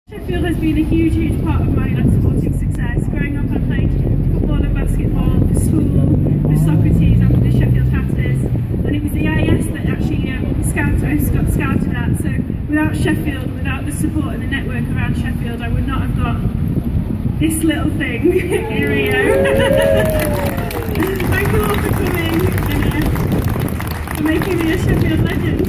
Sheffield has been a huge, huge part of my sporting success. Growing up, I played football and basketball for school, for Socrates and for the Sheffield Hatters, and it was the AIS that actually I got scouted at. So without Sheffield, without the support and the network around Sheffield, I would not have got this little thing in Rio. Thank you all for coming and for making me a Sheffield legend.